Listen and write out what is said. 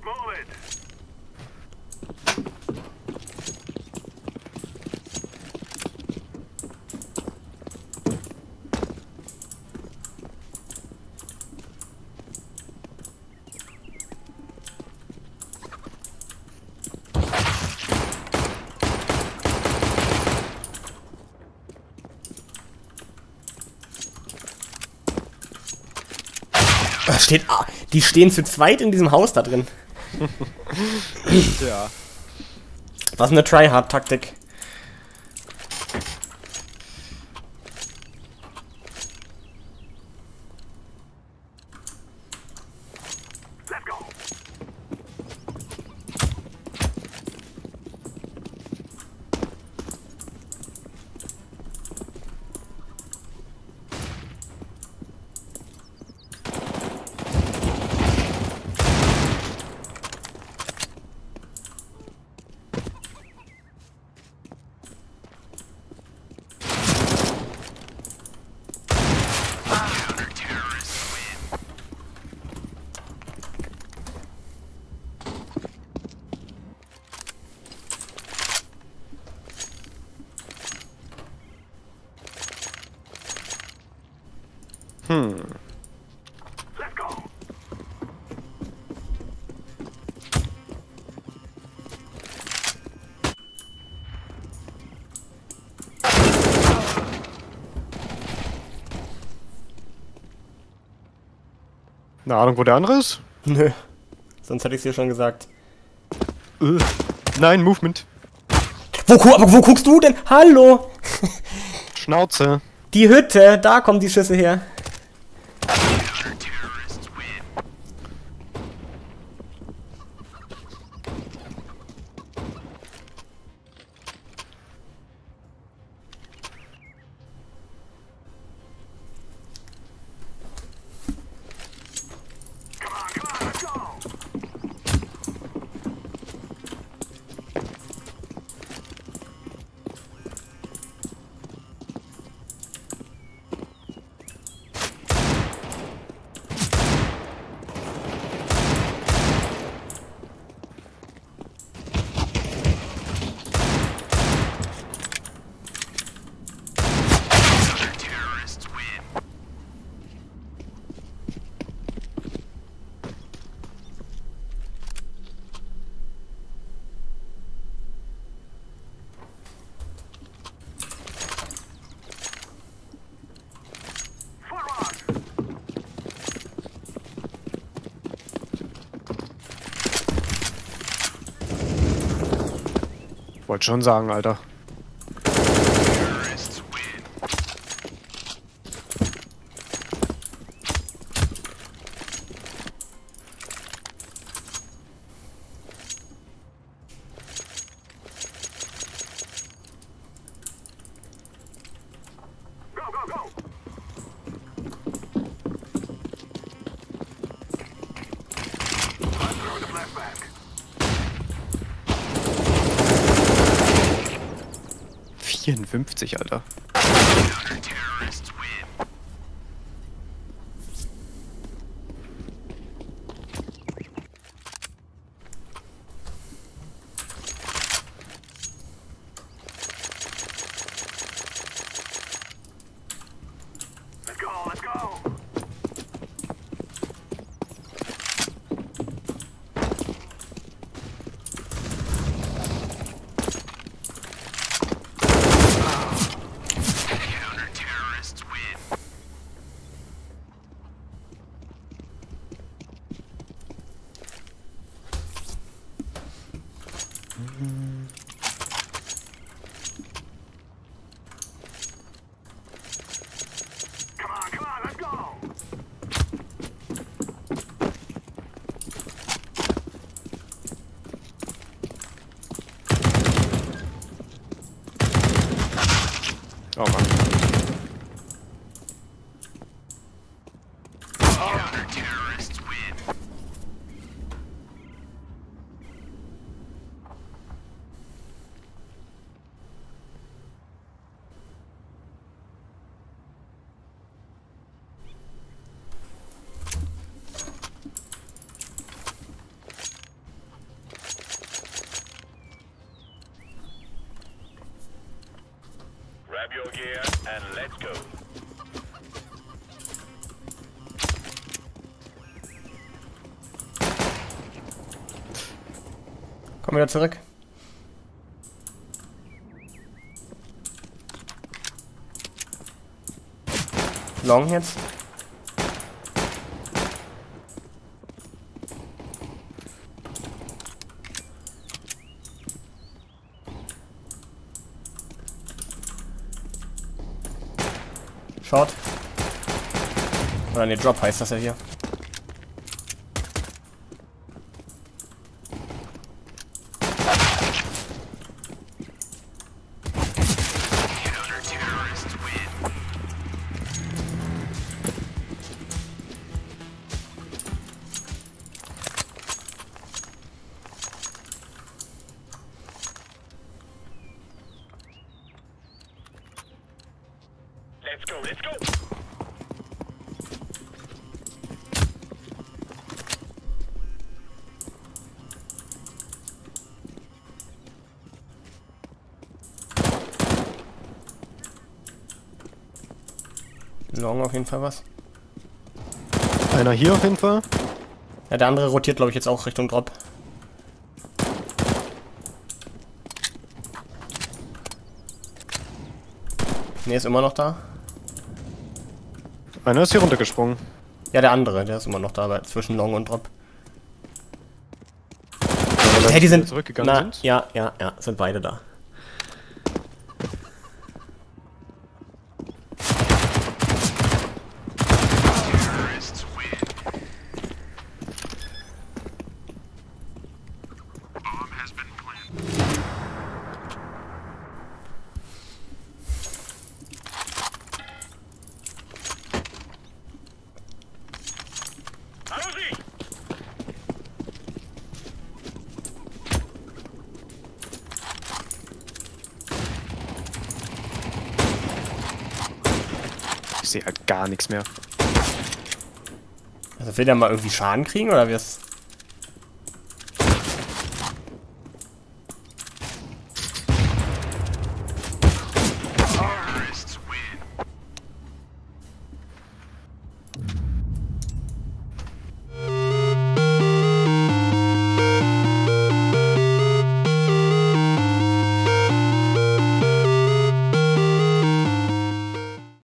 Die stehen zu zweit in diesem Haus da drin. Ja. Was eine Tryhard-Taktik. Eine Ahnung, wo der andere ist? Nö. Sonst hätte ich es dir schon gesagt. Nein, Movement. Aber wo guckst du denn? Hallo! Schnauze. Die Hütte, da kommen die Schüsse her. Wollte schon sagen, Alter. ...54, Alter. gear and let's go. Komm wieder zurück. Long jetzt. Short. Oder ne, Drop heißt das ja hier. Let's go, let's go. Long auf jeden Fall was. Einer hier auf jeden Fall. Ja, der andere rotiert, glaube ich, jetzt auch Richtung Drop. Ne, ist immer noch da. Einer ist hier runtergesprungen. Ja, der andere, der ist immer noch da, bei zwischen Long und Drop. Weil Hey, die sind zurückgegangen sind. Ja, sind beide da. Hallo Sie! Ich sehe halt gar nichts mehr. Also will der mal irgendwie Schaden kriegen oder wie es?